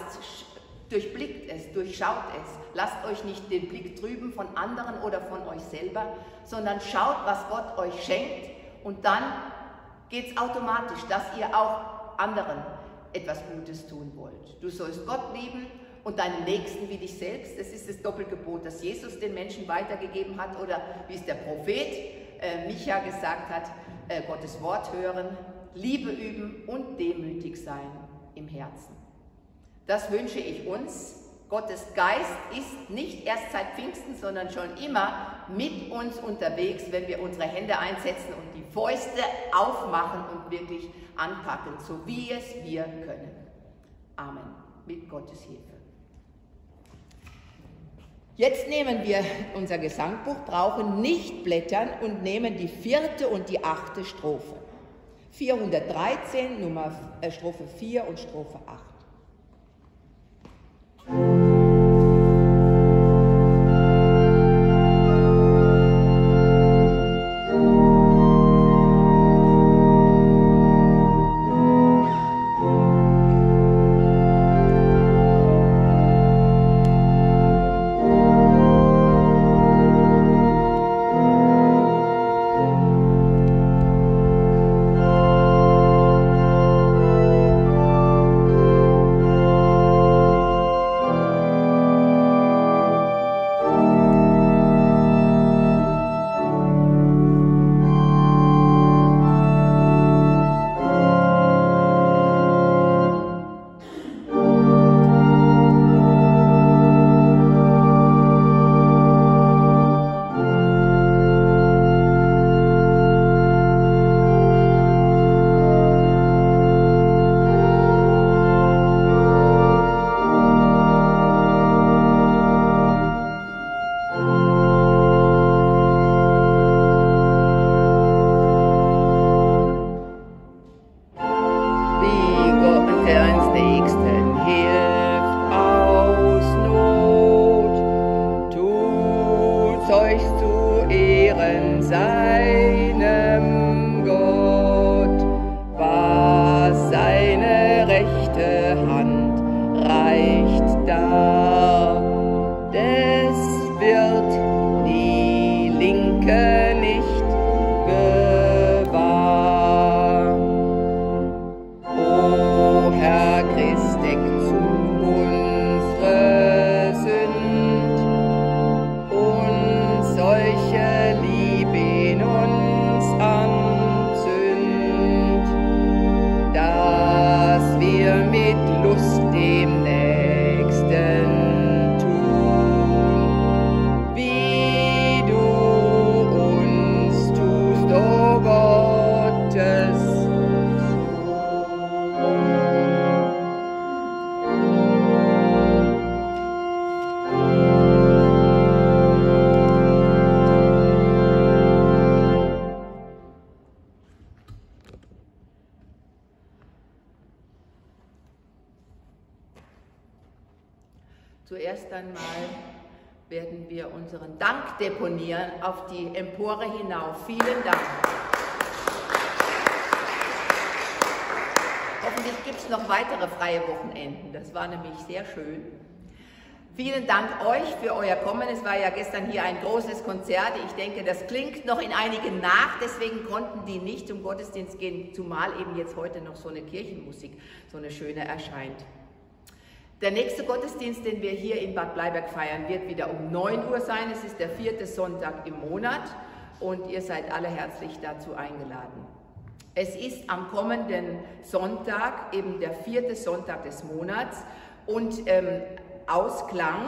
durchblickt es, durchschaut es, lasst euch nicht den Blick trüben von anderen oder von euch selber, sondern schaut, was Gott euch schenkt, und dann geht es automatisch, dass ihr auch anderen etwas Gutes tun wollt. Du sollst Gott lieben und deinen Nächsten wie dich selbst. Das ist das Doppelgebot, das Jesus den Menschen weitergegeben hat, oder wie es der Prophet Micha gesagt hat, Gottes Wort hören, Liebe üben und demütig sein im Herzen. Das wünsche ich uns. Gottes Geist ist nicht erst seit Pfingsten, sondern schon immer mit uns unterwegs, wenn wir unsere Hände einsetzen und die Fäuste aufmachen und wirklich anpacken, so wie es wir können. Amen. Mit Gottes Hilfe. Jetzt nehmen wir unser Gesangbuch, brauchen nicht blättern und nehmen die 4. und die 8. Strophe. 413, Strophe 4 und Strophe 8. Zuerst einmal werden wir unseren Dank deponieren auf die Empore hinauf. Vielen Dank. Hoffentlich gibt es noch weitere freie Wochenenden. Das war nämlich sehr schön. Vielen Dank euch für euer Kommen. Es war ja gestern hier ein großes Konzert. Ich denke, das klingt noch in einigen nach. Deswegen konnten die nicht zum Gottesdienst gehen, zumal eben jetzt heute noch so eine Kirchenmusik, so eine schöne erscheint. Der nächste Gottesdienst, den wir hier in Bad Bleiberg feiern, wird wieder um 9 Uhr sein. Es ist der 4. Sonntag im Monat und ihr seid alle herzlich dazu eingeladen. Es ist am kommenden Sonntag, eben der 4. Sonntag des Monats und Ausklang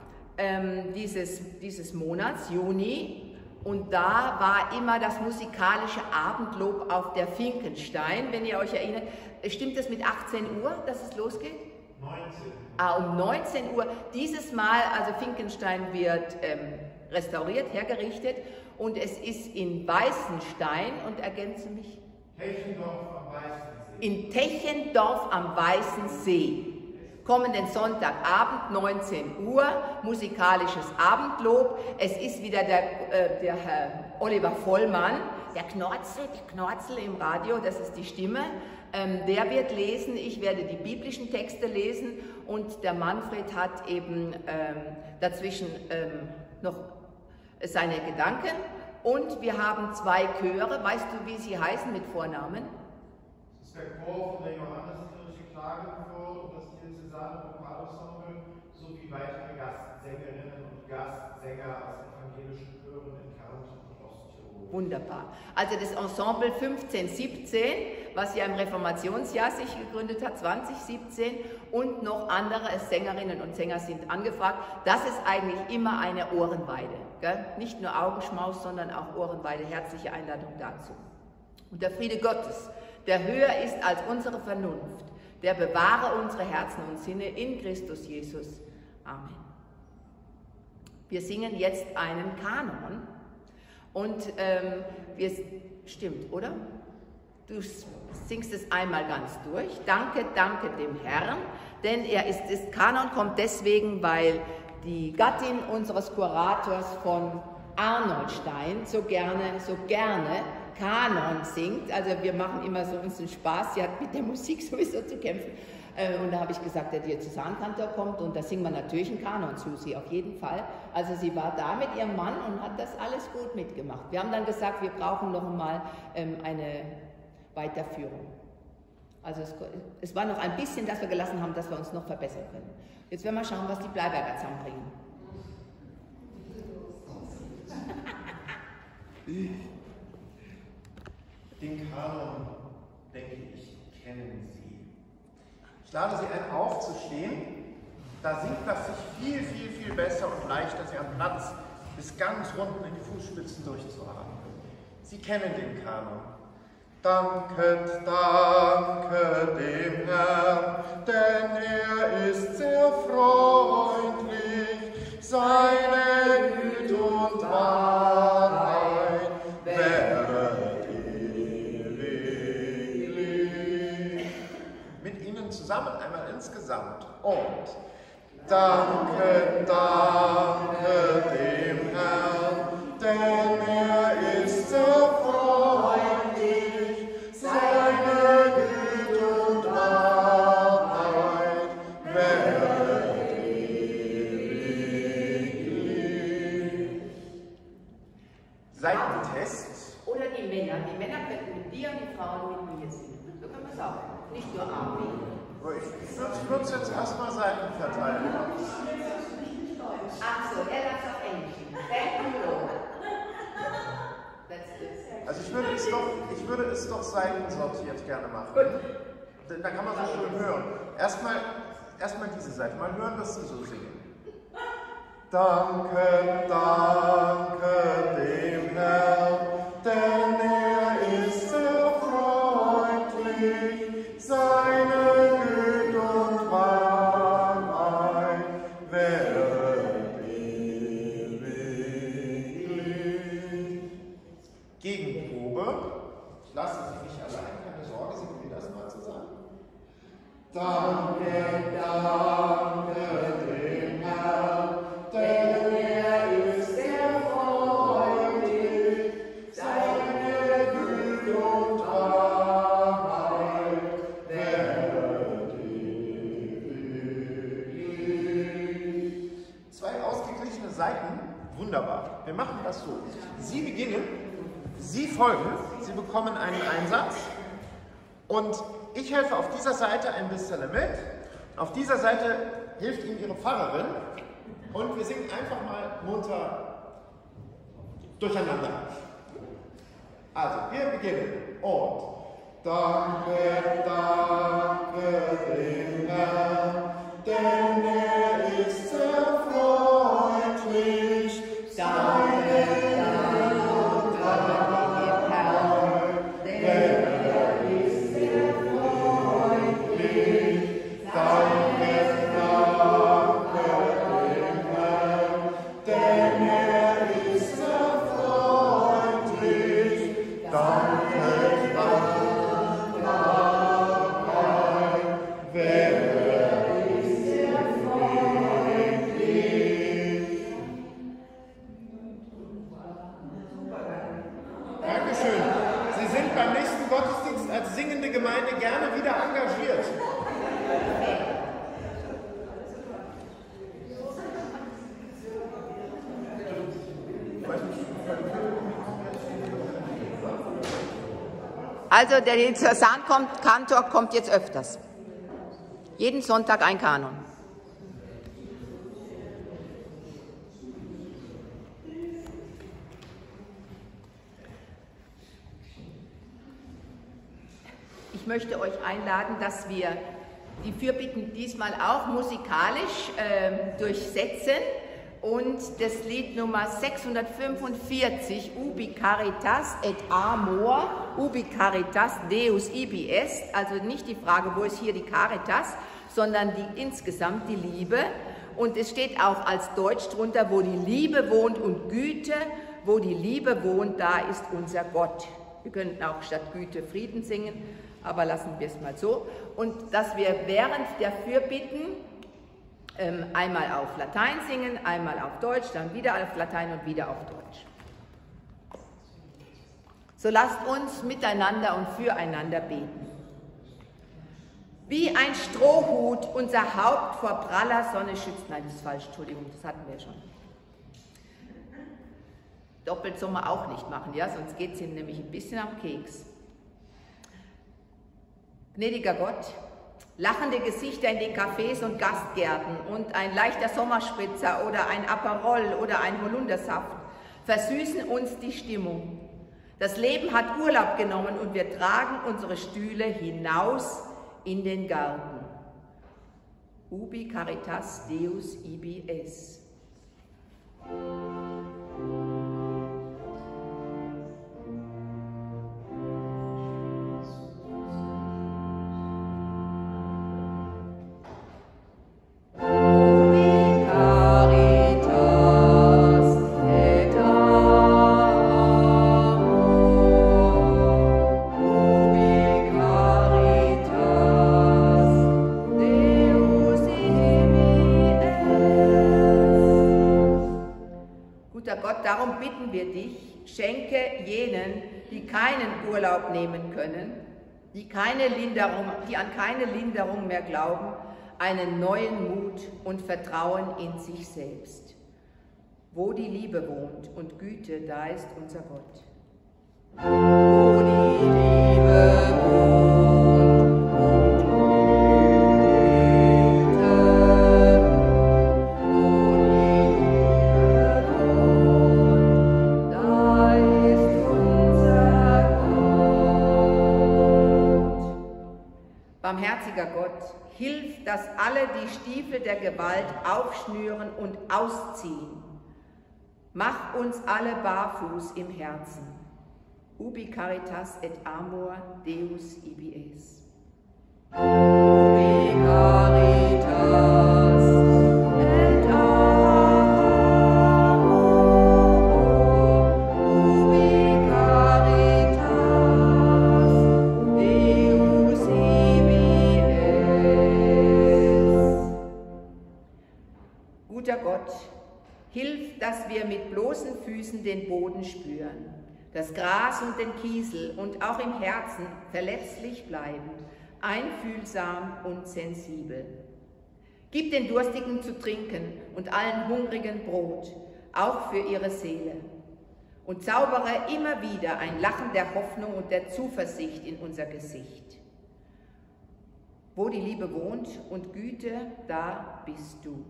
dieses Monats, Juni, und da war immer das musikalische Abendlob auf der Finkenstein, wenn ihr euch erinnert. Stimmt es mit 18 Uhr, dass es losgeht? 19. Um 19 Uhr. Dieses Mal, also Finkenstein wird restauriert, hergerichtet und es ist in Weißenstein und ergänze mich. Techendorf am Weißensee. In Techendorf am Weißensee. Kommenden Sonntagabend, 19 Uhr, musikalisches Abendlob. Es ist wieder der Herr Oliver Vollmann, der Knorzel im Radio, das ist die Stimme. Der wird lesen, ich werde die biblischen Texte lesen und der Manfred hat eben dazwischen noch seine Gedanken. Und wir haben 2 Chöre, weißt du, wie sie heißen mit Vornamen? Das ist der Chor von der Johanneskirche Klagenfurt und das Diözesane Vokalensemble sowie weitere Gastsängerinnen und Gastsänger aus evangelischen Chören in Kärnten und Osttirol. Wunderbar. Also das Ensemble 1517, was ja im Reformationsjahr sich gegründet hat, 2017, und noch andere Sängerinnen und Sänger sind angefragt. Das ist eigentlich immer eine Ohrenweide. Gell? Nicht nur Augenschmaus, sondern auch Ohrenweide. Herzliche Einladung dazu. Und der Friede Gottes, der höher ist als unsere Vernunft, der bewahre unsere Herzen und Sinne in Christus Jesus. Amen. Wir singen jetzt einen Kanon und stimmt, oder? Du singst es einmal ganz durch. Danke, danke dem Herrn, denn das Kanon kommt deswegen, weil die Gattin unseres Kurators von Arnoldstein so gerne Kanon singt. Also wir machen immer so uns einen Spaß, sie hat mit der Musik sowieso zu kämpfen. Und da habe ich gesagt, der Diözesankantor kommt und da singen wir natürlich einen Kanon zu, sie auf jeden Fall. Also sie war da mit ihrem Mann und hat das alles gut mitgemacht. Wir haben dann gesagt, wir brauchen noch einmal eine Weiterführung. Also es war noch ein bisschen, dass wir gelassen haben, dass wir uns noch verbessern können. Jetzt werden wir schauen, was die Bleiberger zusammenbringen. Den Kanon, denke ich, kennen Sie. Ich lade Sie ein, aufzustehen. Da singt das sich viel, viel, viel besser und leichter, Sie am Platz bis ganz unten in die Fußspitzen durchzuatmen. Sie kennen den Kanon. Danket, danke dem Herrn, denn er ist sehr freundlich, seine Güte und Wahrheit wäret ewiglich. Mit Ihnen zusammen einmal insgesamt und danke, danke dem Herrn, denn er ist sehr freundlich, seine Güte und Wahrheit wäret ewiglich. Seitentest. Oder die Männer. Die Männer könnten mit dir und die Frauen mit mir singen. So können wir es auch. Nicht nur Armin. Ich würde es jetzt erstmal Seiten verteilen. Ach so, er darf auf Englisch singen. Thank you, Lord. Also ich würde es doch seitensortiert gerne machen. Denn da kann man so schön hören. Erstmal diese Seite. Mal hören, was sie so singen. Danke, danke dem Herrn, denn er ist sehr freundlich, seine Güte und Wahrheit wäret ewiglich. Gegenprobe. Ich lasse Sie nicht allein, keine Sorge, Sie können das mal zusammen. Danke, danke dem Herrn, denn er ist sehr freundlich, seine Güte und Wahrheit werden ewig. Zwei ausgeglichene Seiten, wunderbar. Wir machen das so. Sie beginnen, Sie folgen, Sie bekommen einen Einsatz und ich helfe auf dieser Seite ein bisschen mit. Auf dieser Seite hilft Ihnen Ihre Pfarrerin und wir singen einfach mal munter durcheinander. Also, wir beginnen und danke, danke dem Herrn, denn er ist sehr freundlich, seine Dank und Dank dem Herrn, denn er ist sehr freundlich, danke, danke dem Herrn, denn er ist sehr freundlich, danke, danke, wer ist sehr freundlich. Dankeschön. Sie sind beim nächsten Gottesdienst als singende Gemeinde gerne wieder engagiert. Also der Diözesankantor kommt jetzt öfters. Jeden Sonntag ein Kanon. Ich möchte euch einladen, dass wir die Fürbitten diesmal auch musikalisch durchsetzen und das Lied Nummer 645, Ubi Caritas et Amor, Ubi Caritas Deus ibi est, also nicht die Frage, wo ist hier die Caritas, sondern insgesamt die Liebe. Und es steht auch als Deutsch drunter, wo die Liebe wohnt und Güte, wo die Liebe wohnt, da ist unser Gott. Wir könnten auch statt Güte Frieden singen, aber lassen wir es mal so. Und dass wir während der Fürbitten einmal auf Latein singen, einmal auf Deutsch, dann wieder auf Latein und wieder auf Deutsch. So lasst uns miteinander und füreinander beten. Wie ein Strohhut unser Haupt vor praller Sonne schützt. Nein, das ist falsch, Entschuldigung, das hatten wir schon. Doppelt soll man auch nicht machen, ja, sonst geht es ihm nämlich ein bisschen am Keks. Gnädiger Gott, lachende Gesichter in den Cafés und Gastgärten und ein leichter Sommerspritzer oder ein Aperol oder ein Holundersaft versüßen uns die Stimmung. Das Leben hat Urlaub genommen und wir tragen unsere Stühle hinaus in den Garten. Ubi Caritas Deus ibi est. Darum bitten wir dich, schenke jenen, die keinen Urlaub nehmen können, die an keine Linderung mehr glauben, einen neuen Mut und Vertrauen in sich selbst. Wo die Liebe wohnt und Güte, da ist unser Gott. Wo die Liebe wohnt. Barmherziger Gott, hilf, dass alle die Stiefel der Gewalt aufschnüren und ausziehen. Mach uns alle barfuß im Herzen. Ubi Caritas et Amor Deus ibi est. Ubi Caritas et Amor, Ubi Caritas Deus ibi est. wir mit bloßen Füßen den Boden spüren, das Gras und den Kiesel und auch im Herzen verletzlich bleiben, einfühlsam und sensibel. Gib den Durstigen zu trinken und allen Hungrigen Brot, auch für ihre Seele. Und zaubere immer wieder ein Lachen der Hoffnung und der Zuversicht in unser Gesicht. Wo die Liebe wohnt und Güte, da bist du.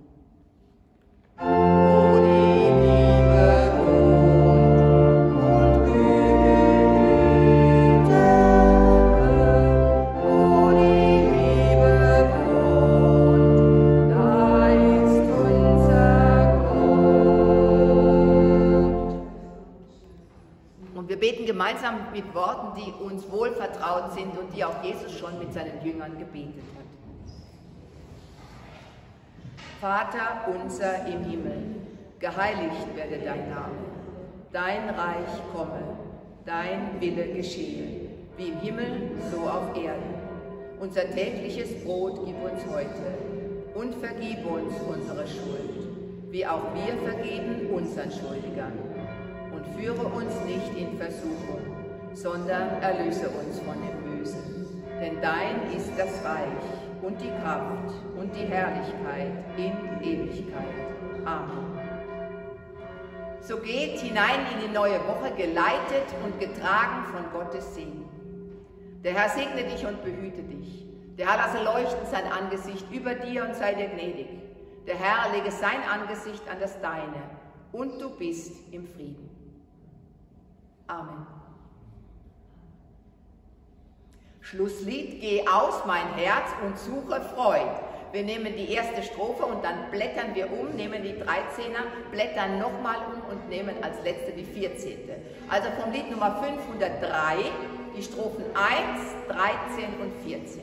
Wo die Liebe wohnt und Güte, wo die Liebe wohnt, da ist unser Gott. Und wir beten gemeinsam mit Worten, die uns wohlvertraut sind und die auch Jesus schon mit seinen Jüngern gebetet hat. Vater unser im Himmel, geheiligt werde dein Name, dein Reich komme, dein Wille geschehe, wie im Himmel, so auf Erden. Unser tägliches Brot gib uns heute und vergib uns unsere Schuld, wie auch wir vergeben unseren Schuldigern. Und führe uns nicht in Versuchung, sondern erlöse uns von dem Bösen. Denn dein ist das Reich und die Kraft und die Herrlichkeit in Ewigkeit. Amen. So geht hinein in die neue Woche, geleitet und getragen von Gottes Segen. Der Herr segne dich und behüte dich. Der Herr lasse leuchten sein Angesicht über dir und sei dir gnädig. Der Herr lege sein Angesicht an das deine und du bist im Frieden. Amen. Schlusslied, geh aus mein Herz und suche Freud. Wir nehmen die erste Strophe und dann blättern wir um, nehmen die 13er, blättern nochmal um und nehmen als letzte die 14. Also vom Lied Nummer 503, die Strophen 1, 13 und 14.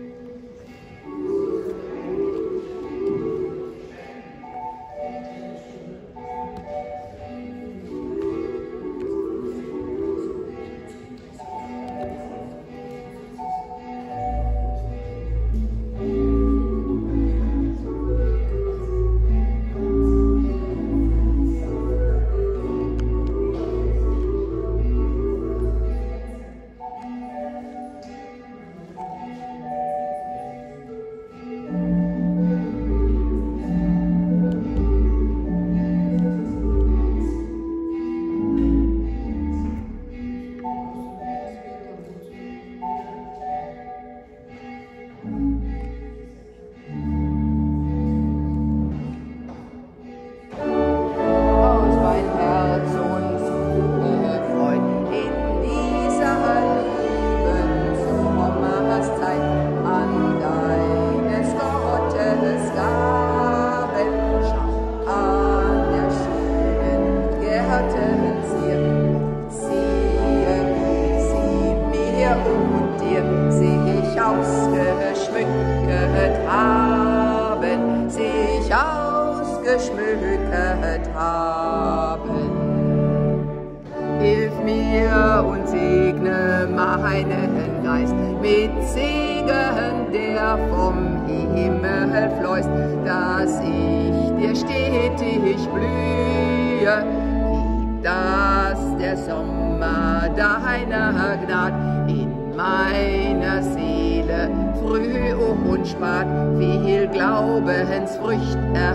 Hilf mir und segne meinen Geist mit Segen, der vom Himmel fließt, dass ich dir stetig blühe. Gib, dass der Sommer deiner Gnad in meiner Seele früh und spät viel Glaubensfrücht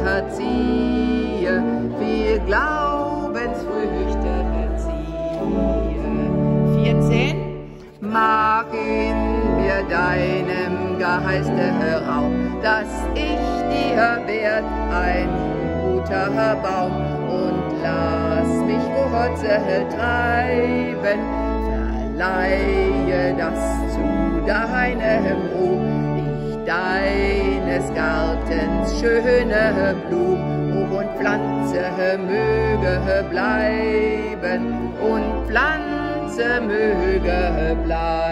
erziehe, viel Glaubensfrüchte erziehe. 14. Mach in mir deinem Geiste Raum, dass ich dir werd ein guter Baum und lass mich Wurzel treiben, verleihe das zu deinem Ruhm, ich deines Gartens schöne Blum und Pflanze möge bleiben und Pflanze möge bleiben.